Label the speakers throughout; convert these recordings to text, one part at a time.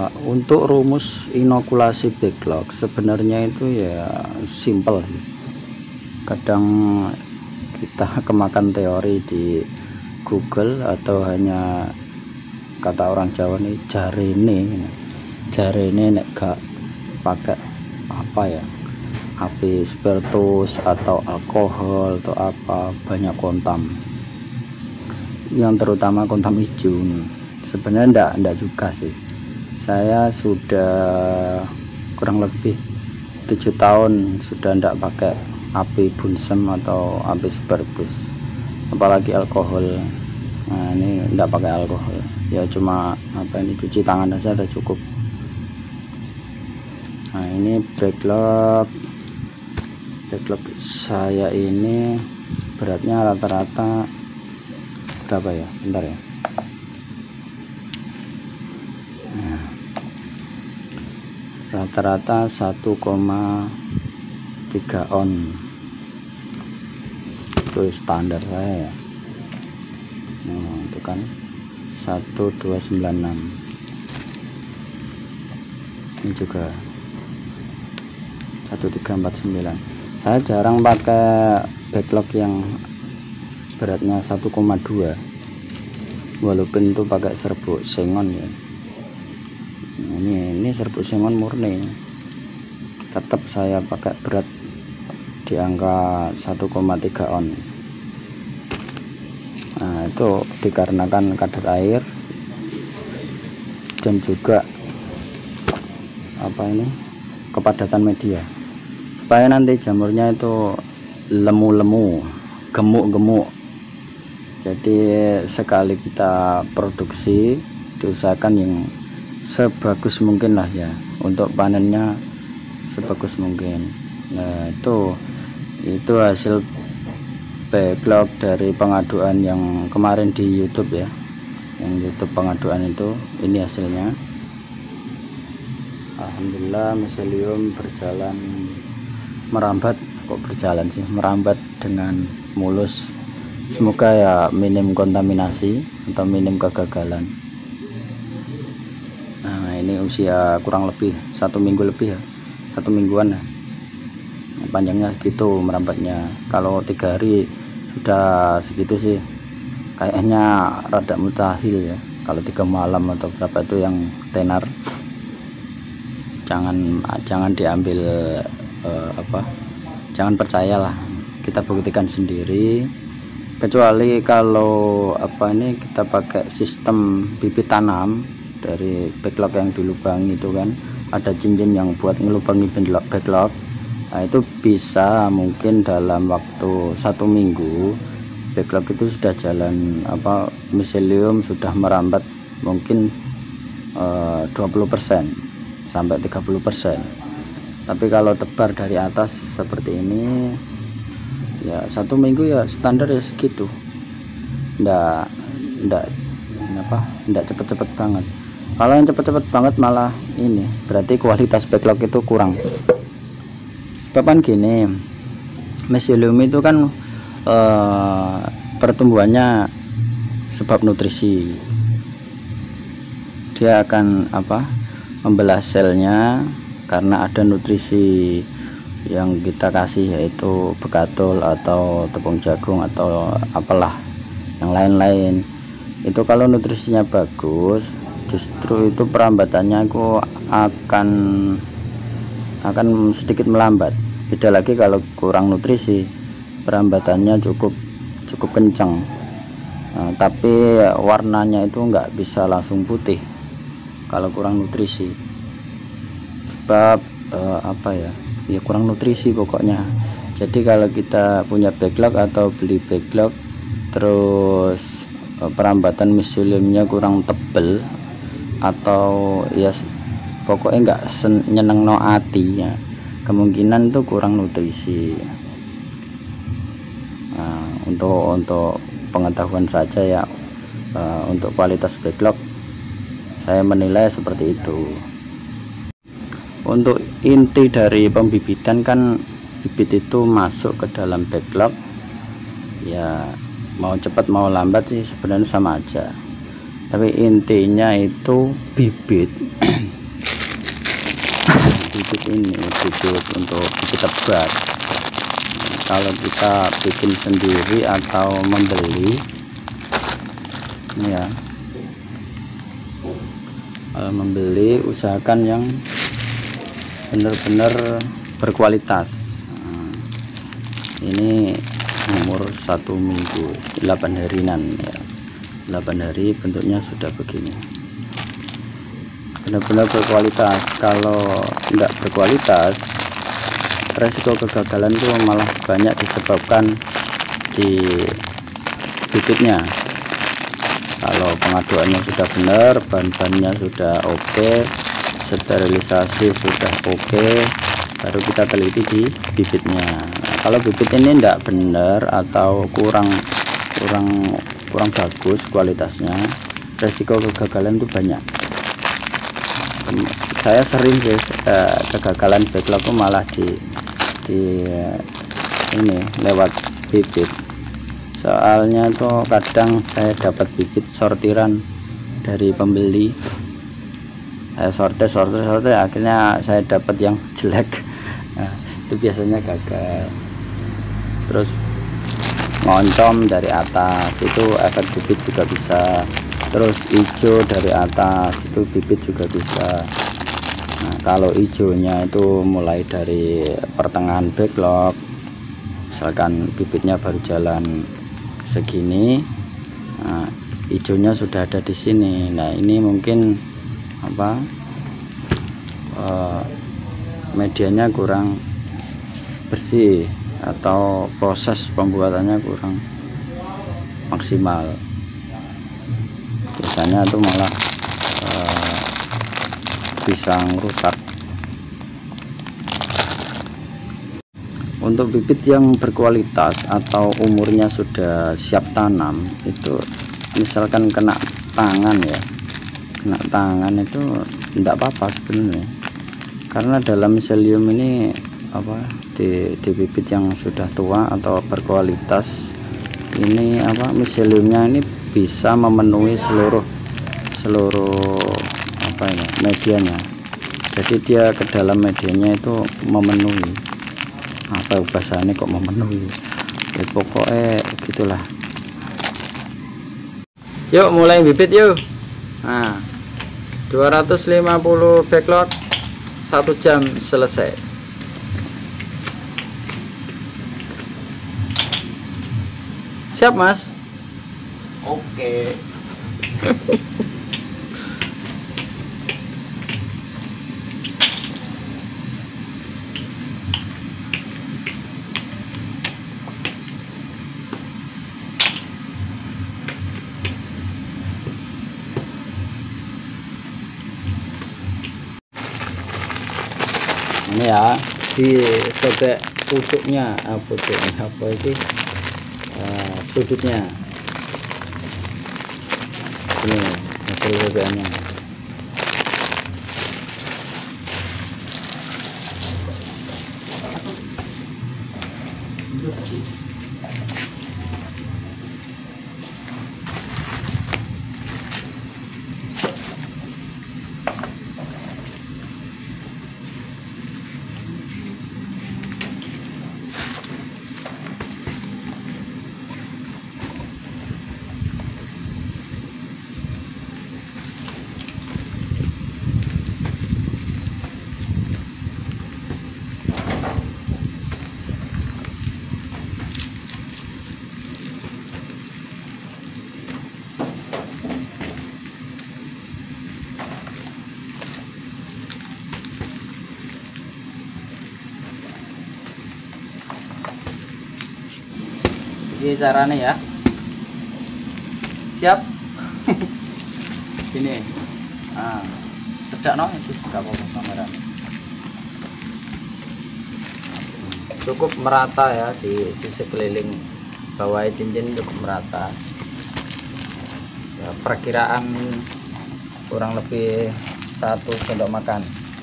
Speaker 1: untuk rumus inokulasi backlog sebenarnya itu ya simple. Kadang kita kemakan teori di Google atau hanya kata orang Jawa nih jarene nek gak pakai apa ya, api spiritus atau alkohol atau apa, banyak kontam, yang terutama kontam hijau. Sebenarnya enggak juga sih. Saya sudah kurang lebih 7 tahun sudah enggak pakai api bunsem atau api spiritus, apalagi alkohol. Nah, ini enggak pakai alkohol, ya cuma apa ini, cuci tangan saja udah cukup. Nah, ini backlog saya ini beratnya rata-rata berapa ya, bentar ya. Nah, rata-rata 1,3 on itu standar saya ya. Nah, itu kan 1296 ini juga 1349. Saya jarang pakai backlog yang beratnya 1,2, walaupun itu pakai serbuk sengon ya. Ini serbuk sengon murni, tetap saya pakai berat di angka 1,3 on. Nah, itu dikarenakan kadar air dan juga apa ini, kepadatan media, supaya nanti jamurnya itu lemu-lemu, gemuk-gemuk. Jadi sekali kita produksi diusahakan yang sebagus mungkin lah ya, untuk panennya sebagus mungkin. Nah, itu hasil backlog dari pengaduan yang kemarin di YouTube ya, yang YouTube pengaduan itu. Ini hasilnya. Alhamdulillah miselium berjalan, merambat, kok berjalan sih, merambat dengan mulus. Semoga ya minim kontaminasi atau minim kegagalan. Nah, ini usia kurang lebih 1 minggu lebih ya, 1 mingguan ya. Panjangnya segitu merambatnya. Kalau 3 hari sudah segitu sih, kayaknya rada mustahil ya. Kalau 3 malam atau berapa itu yang tenar, jangan diambil jangan percayalah, kita buktikan sendiri. Kecuali kalau kita pakai sistem bibit tanam dari backlog yang dilubangi itu kan, ada cincin yang buat ngelubangi backlog. Nah, itu bisa mungkin dalam waktu 1 minggu backlog itu sudah jalan, miselium sudah merambat mungkin 20% sampai 30%. Tapi kalau tebar dari atas seperti ini ya 1 minggu ya standar ya segitu. Ndak cepet-cepet banget. Kalau yang cepet-cepet banget malah ini berarti kualitas backlog itu kurang. Kapan gini, miselium itu kan pertumbuhannya sebab nutrisi. Dia akan membelah selnya karena ada nutrisi yang kita kasih, yaitu bekatol atau tepung jagung atau apalah yang lain-lain. Itu kalau nutrisinya bagus, justru itu perambatannya akan sedikit melambat. Beda lagi kalau kurang nutrisi, perambatannya cukup kencang. Nah, tapi warnanya itu nggak bisa langsung putih kalau kurang nutrisi, sebab ya kurang nutrisi pokoknya. Jadi kalau kita punya backlog atau beli backlog terus perambatan miseliumnya kurang tebel, atau ya pokoknya nggak nyenengno hati ya, kemungkinan itu kurang nutrisi. Nah, untuk pengetahuan saja ya, untuk kualitas backlog saya menilai seperti itu. Untuk inti dari pembibitan kan, bibit itu masuk ke dalam backlog ya, mau cepat mau lambat sih sebenarnya sama aja. Tapi intinya itu bibit bibit ini bibit untuk bibit tebat. Kalau kita bikin sendiri atau membeli ini ya, kalau membeli usahakan yang benar-benar berkualitas. Ini umur 1 minggu 8 harian ya, 8 hari bentuknya sudah begini, benar-benar berkualitas. Kalau enggak berkualitas, resiko kegagalan itu malah banyak disebabkan di bibitnya. Kalau pengaduannya sudah benar, bahan-bahannya sudah oke, sterilisasi sudah oke, baru kita teliti di bibitnya. Nah, kalau bibit ini tidak benar atau kurang bagus kualitasnya, resiko kegagalan itu banyak. Saya sering kegagalan backlog itu malah di ini lewat bibit. Soalnya tuh kadang saya dapat bibit sortiran dari pembeli, saya sortir akhirnya saya dapat yang jelek. Nah, itu biasanya gagal. Terus ngoncom dari atas, itu efek bibit juga bisa. Terus hijau dari atas, itu bibit juga bisa. Nah, kalau hijaunya itu mulai dari pertengahan backlog, misalkan bibitnya baru jalan segini, nah, hijaunya sudah ada di sini. Nah, ini mungkin apa, medianya kurang bersih atau proses pembuatannya kurang maksimal. Biasanya itu malah bisa merusak. Untuk bibit yang berkualitas atau umurnya sudah siap tanam, itu misalkan kena tangan ya, kena tangan itu tidak apa-apa sebenarnya, karena dalam miselium ini apa, di bibit yang sudah tua atau berkualitas ini apa, miseliumnya ini bisa memenuhi seluruh apa ya, medianya. Jadi dia ke dalam medianya itu memenuhi, apa bahasanya kok memenuhi ya, pokoknya gitulah. Yuk mulai bibit yuk. Nah, 250 backlog 1 jam selesai. Siap mas?
Speaker 2: Oke.
Speaker 1: Ini ya, di sobek pucuknya, pucuknya apa itu, sudutnya ini hasil sobekannya. Ini caranya ya. Siap. Ini sedak no sih, gak apa-apa kamera. Cukup merata ya di sekeliling bawah cincin, cukup merata ya, perkiraan kurang lebih 1 sendok makan.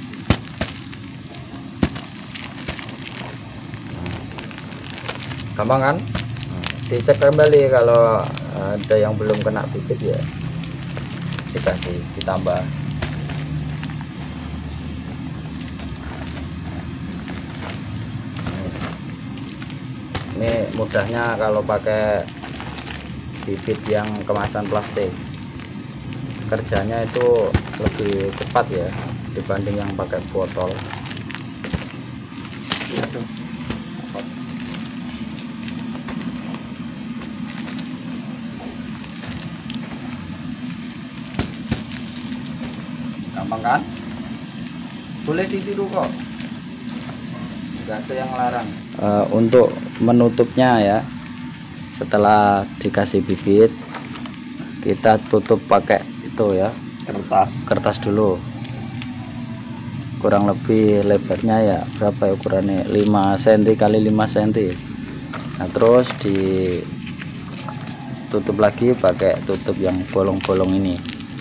Speaker 1: Gampang kan? Dicek kembali kalau ada yang belum kena bibit ya ditambah. Ini mudahnya kalau pakai bibit yang kemasan plastik, kerjanya itu lebih cepat ya dibanding yang pakai botol. Gampang kan? Boleh ditiru kok, nggak ada yang larang. Untuk menutupnya ya, setelah dikasih bibit kita tutup pakai itu ya, kertas dulu. Kurang lebih lebarnya ya berapa ya ukurannya, 5 cm kali 5 cm. Nah terus ditutup lagi pakai tutup yang bolong-bolong ini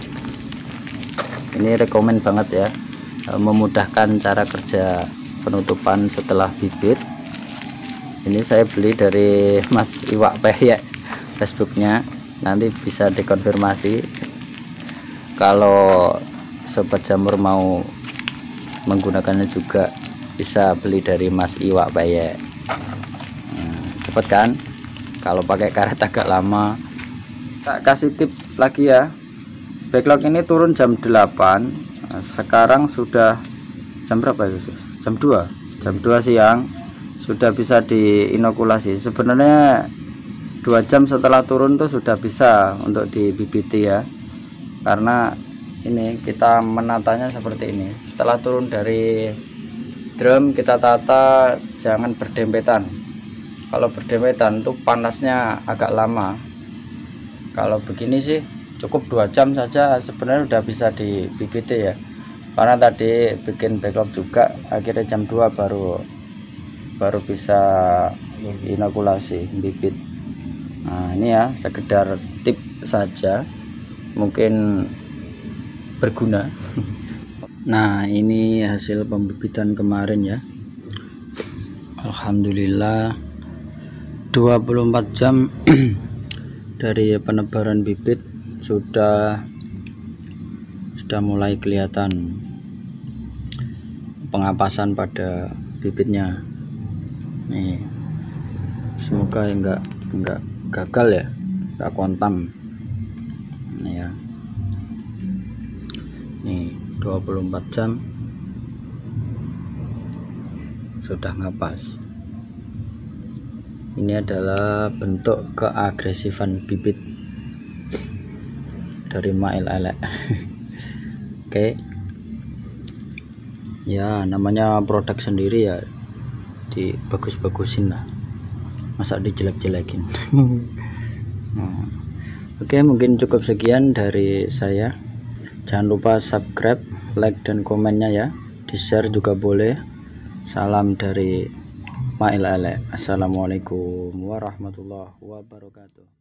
Speaker 1: rekomen banget ya, memudahkan cara kerja penutupan setelah bibit. Ini saya beli dari Mas Iwak Peyek, Facebooknya, nanti bisa dikonfirmasi kalau sobat jamur mau menggunakannya juga bisa beli dari Mas Iwak Peyek. Cepet kan kalau pakai karet agak lama. Tak kasih tip lagi ya, backlog ini turun jam 8, sekarang sudah jam berapa itu? Jam 2 siang sudah bisa diinokulasi. Sebenarnya 2 jam setelah turun tuh sudah bisa untuk dibibiti ya, karena ini kita menatanya seperti ini. Setelah turun dari drum kita tata, jangan berdempetan. Kalau berdempetan tuh panasnya agak lama. Kalau begini sih cukup 2 jam saja sebenarnya udah bisa dibibiti ya, karena tadi bikin backlog juga, akhirnya jam 2 baru bisa inokulasi bibit. Nah ini ya sekedar tip saja, mungkin berguna. Nah ini hasil pembibitan kemarin ya, alhamdulillah 24 jam dari penebaran bibit sudah mulai kelihatan pengapasan pada bibitnya. Nih semoga enggak gagal ya, enggak kontam. Nih ya, nih 24 jam sudah ngapas. Ini adalah bentuk keagresifan bibit dari Mail Elek. Oke ya, namanya produk sendiri ya dibagus-bagusin lah, masa dijelek-jelekin. Nah, oke, mungkin cukup sekian dari saya. Jangan lupa subscribe, like dan komennya ya, di share juga boleh. Salam dari Mail Elek. Assalamualaikum warahmatullahi wabarakatuh.